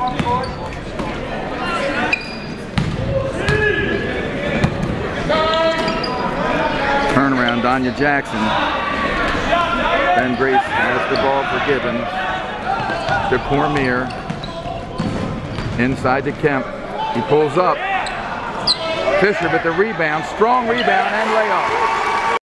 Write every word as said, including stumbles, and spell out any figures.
Turnaround, Danya Jackson. Ben Grace has the ball forgiven to Cormier. Inside to Kemp. He pulls up. Fisher with the rebound. Strong rebound and layup.